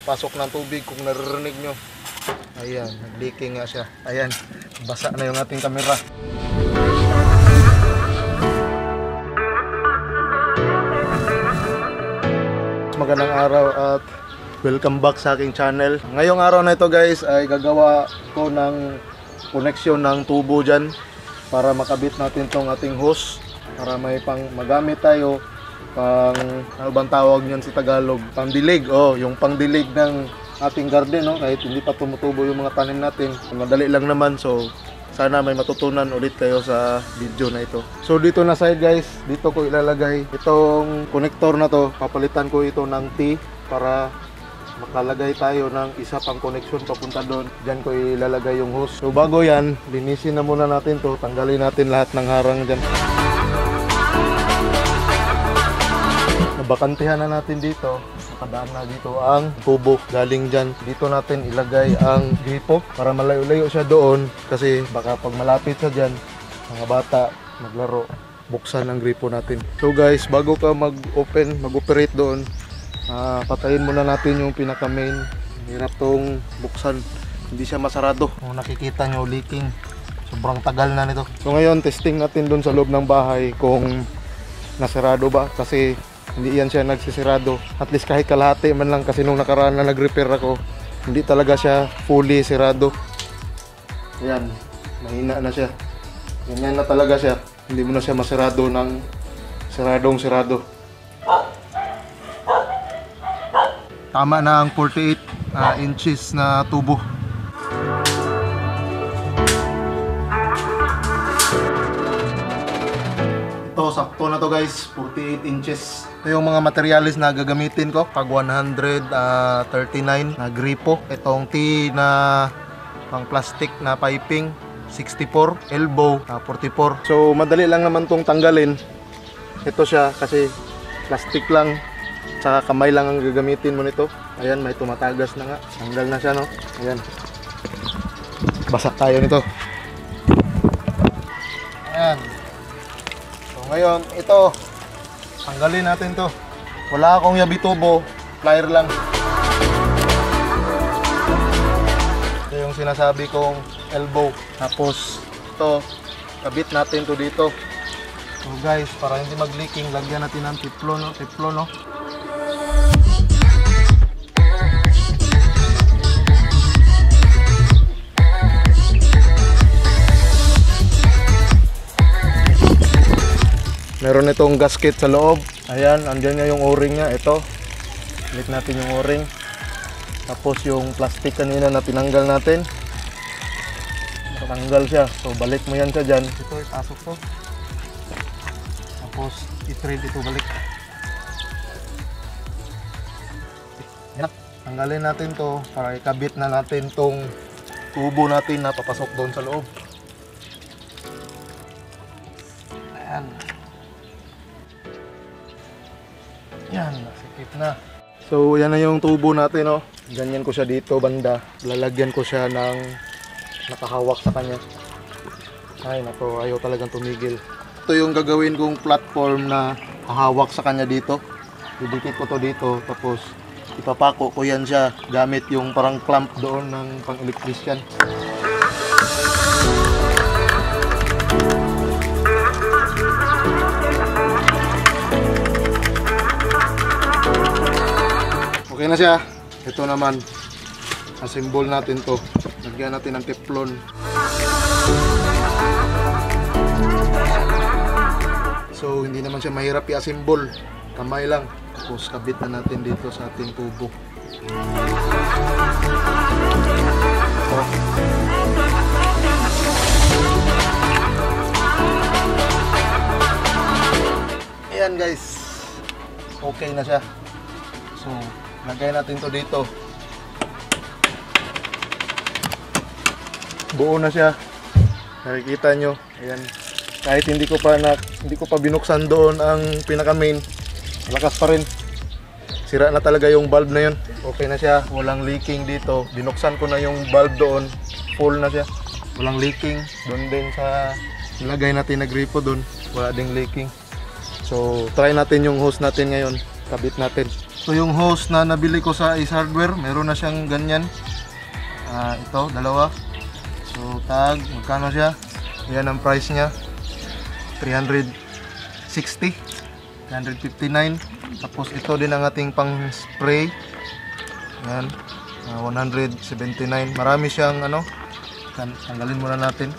pasok ng tubig kung naririnig nyo. Ayan, nag-leaking nga siya. Ayan, basa na yung ating camera. Magandang araw at welcome back sa aking channel. Ngayong araw na ito guys ay gagawa ko ng koneksyon ng tubo dyan para makabit natin tong ating hose para may pang magamit tayo pang ano bang tawag niyan sa Tagalog, pangdilig. Yung pangdilig ng ating garden, kahit hindi pa tumutubo yung mga tanim natin. Madali lang naman, so sana may matutunan ulit kayo sa video na ito. So dito na side guys, dito ko ilalagay itong connector na to. Papalitan ko ito ng T para makalagay tayo ng isa pang connection papunta doon. Diyan ko ilalagay yung hose. So bago yan, linisin na muna natin to. Tanggalin natin lahat ng harang dyan. Nabakantihan na natin dito. Nakadaan na dito ang tubo galing dyan. Dito natin ilagay ang gripo para malayo-layo siya doon, kasi baka pag malapit siya dyan, mga bata maglaro, buksan ang gripo natin. So guys, bago ka mag-operate doon, patayin muna natin yung pinaka main. Hirap tong buksan, hindi siya masarado. Kung nakikita nyo, leaking. Sobrang tagal na nito. So ngayon, testing natin doon sa loob ng bahay kung nasarado ba, kasi hindi yan siya nagsisirado. At least kahit kalahati man lang, kasi nung nakaraan na nag-repair ako, hindi talaga siya fully sirado. Ayan, mahina na siya. Ganyan na talaga siya. Hindi mo na siya masirado ng siradong sirado. Tama na ang 48 inches na tubo. Ito, sakto na to guys, 48 inches. Ito yung mga materialis na gagamitin ko. Pag 139 na gripo. Itong T na pang plastic na piping, 64. Elbow, 44. So madali lang naman tong tanggalin. Ito siya kasi plastic lang, tsaka kamay lang ang gagamitin mo nito. Ayan, may tumatagas na nga. Tanggal na siya, no? Ayan. Basa tayo nito. Ayan. So ngayon, ito, tanggalin natin to. Wala akong yabi tubo, plier lang. Ito yung sinasabi kong elbow. Tapos ito, kabit natin to dito. So guys, para hindi mag-leaking, lagyan natin ng teflon, no? Teflon, no? Meron itong gasket sa loob. Ayan, andyan nga yung o-ring niya. Ito, balik natin yung o-ring. Tapos yung plastic kanina na tinanggal natin, natanggal siya. So balik mo yan siya dyan. Ito, ipasok to. Tapos i-thread ito balik. Yan, tanggalin natin to para ikabit na natin tong tubo natin na papasok doon sa loob. Ayan. Yan, nasikip na. So yan na yung tubo natin, no? Ganyan ko siya dito banda. Lalagyan ko siya ng nakahawak sa kanya. Ay nako, ayaw talagang tumigil. Ito yung gagawin kong platform na hahawak sa kanya dito. Didikit ko to dito, tapos ipapako ko yan siya gamit yung parang clamp doon ng pang-electrician. Okay na siya. Ito naman, assemble natin to. Lagyan natin ng teflon. So hindi naman siya mahirap i-assemble. Kamay lang. Tapos kabit na natin dito sa ating tubo. Ayan guys. Okay na siya. So lagay natin to dito. Buo na siya. Nakikita nyo. Ayan. Kahit hindi ko pa binuksan doon ang pinaka main, malakas pa rin. Sira na talaga yung bulb na yun. Okay na siya. Walang leaking dito. Binuksan ko na yung bulb doon. Full na siya. Walang leaking. Doon din sa ilagay natin na gripo doon. Wala ding leaking. So try natin yung hose natin ngayon. Kabit natin. Ito yung hose na nabili ko sa Ace Hardware. Meron na siyang ganyan. Ito, dalawa. So tag, magkano siya? Yan ang price niya. 360, 359. Tapos ito din ang ating pang spray. Yan, 179. Marami siyang ano. Tanggalin muna natin.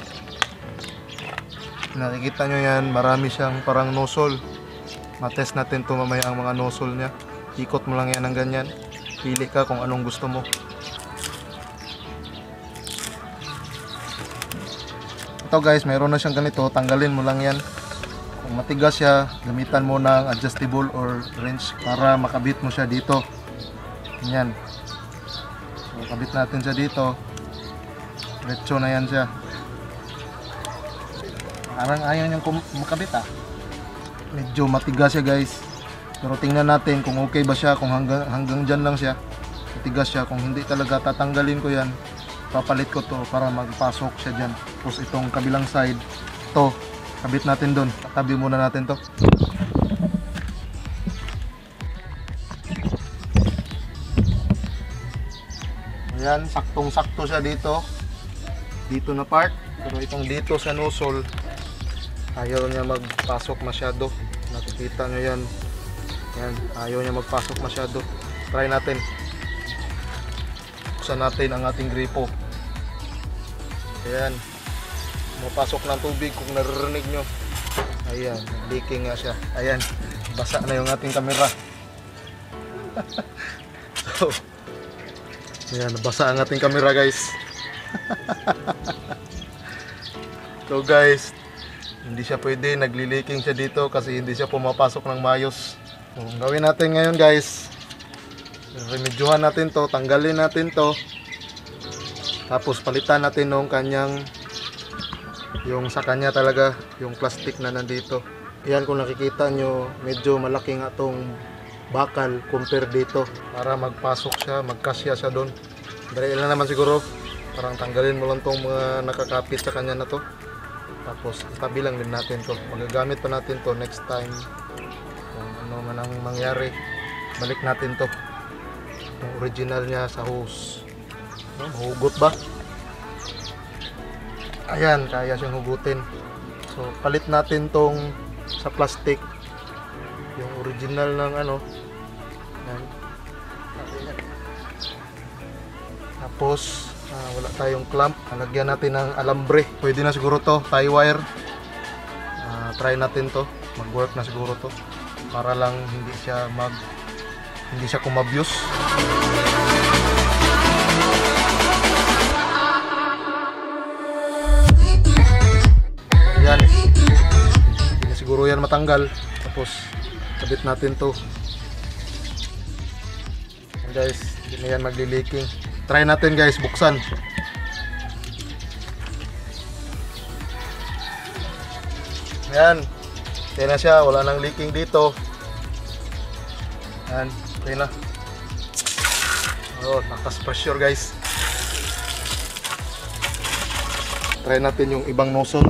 Nakikita nyo yan, marami siyang parang nozzle. Matest natin ito mamaya ang mga nozzle nya. Ikot mo lang yan ng ganyan. Pili ka kung anong gusto mo. Ito guys, mayroon na siyang ganito. Tanggalin mo lang yan. Kung matigas siya, gamitan mo ng adjustable or wrench para makabit mo siya dito. Yan. So, kabit natin siya dito. Diretso na yan siya. Parang ayaw niyang makabit Medyo matigas siya guys. Pero tingnan natin kung okay ba siya. Kung hanggang dyan lang siya. Matigas siya. Kung hindi talaga tatanggalin ko yan, papalit ko to para magpasok siya dyan. Tapos itong kabilang side, to kabit natin doon. Tabi muna natin to. Ayan, saktong-sakto siya dito. Dito na part. Pero itong dito sa nozzle, ayaw niya magpasok masyado. Nakikita nyo yan. Yan, ayaw niya magpasok masyado. Try natin. Buksan natin ang ating gripo. Ayan. Mapasok ng tubig kung naririnig nyo. Ayan, leaking nga siya. Ayan, basa na yung ating camera. So, ayan, basa ang ating camera guys. So guys, hindi siya pwede, nagli-leaking siya dito kasi hindi siya pumapasok ng maayos. So, ang gawin natin ngayon guys, remedyohan natin to, tanggalin natin to. Tapos palitan natin nung kanyang, yung sa kanya talaga, yung plastic na nandito. Yan, kung nakikita nyo, medyo malaki nga tong bakal compare dito. Para magpasok siya, magkasya siya doon. Dali lang naman siguro. Parang tanggalin mo lang tong mga nakakapit sa kanya na to. Tapos itabi lang din natin to. Magagamit pa natin to next time. Kung ano man ang mangyari, balik natin to. Yung original niya sa hose. Mahugot ba? Ayan, kaya siyang hugutin. So palit natin tong sa plastic, yung original ng ano. Ayan. Tapos wala tayong clamp, lagyan natin ng alambre. Pwede na siguro to, tie wire. Try natin to, mag work na siguro to para lang hindi siya kumabyos. Ayan, hindi na siguro yan matanggal. Tapos kabit natin to. Ayan guys, hindi na yan magli-leaking. Try natin guys, buksan. Ayan, okay na siya, wala nang leaking dito. Ayan, okay na. Oh, lakas pressure guys. Try natin yung ibang nozzle.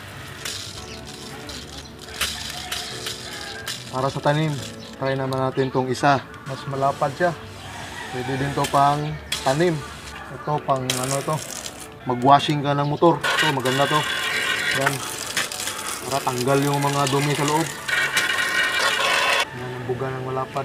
Para sa tanim, try naman natin tong isa. Mas malapad siya. Pwede din to pang tanim. Ito pang ano to, magwashing ka ng motor. Ito maganda to. Yan, para tanggal yung mga dumi sa loob. Yan ang buga ng malapad.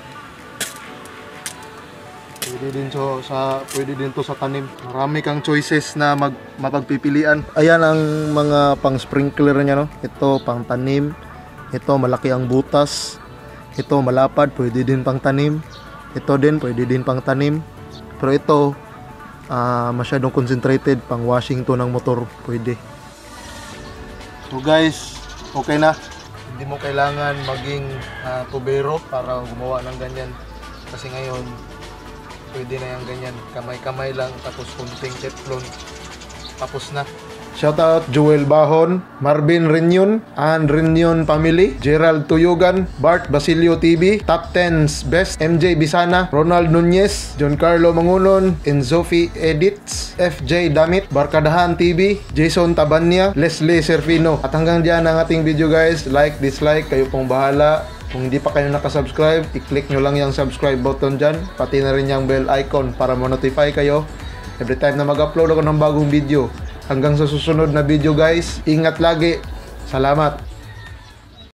Pwede din to sa tanim. Marami kang choices na mapagpipilian. Ayan ang mga pang sprinkler niya, no. Ito pang tanim. Ito malaki ang butas. Ito malapad, pwede din pang tanim. Ito din pwede din pang tanim. Pero ito masyadong concentrated, pang washing to ng motor, pwede. So guys, okay na. Hindi mo kailangan maging tubero para gumawa ng ganyan. Kasi ngayon, pwede na yung ganyan. Kamay-kamay lang, tapos kunting teflon. Tapos na. Shoutout Joel Bahon, Marvin Reunion, and Reunion Family, Gerald Tuyugan, Bart Basilio TV, Top 10's Best, MJ Bisana, Ronald Nunez, John Carlo Mangunon, Enzofi Edits, FJ Damit, Barkadahan TV, Jason Tabanya, Leslie Serfino. At hanggang diyan ang ating video guys. Like, dislike, kayo pong bahala. Kung hindi pa kayo nakasubscribe, i-click nyo lang yung subscribe button dyan, pati na rin yung bell icon para ma-notify kayo every time na mag-upload ako ng bagong video. Hanggang sa susunod na video guys, ingat lagi. Salamat!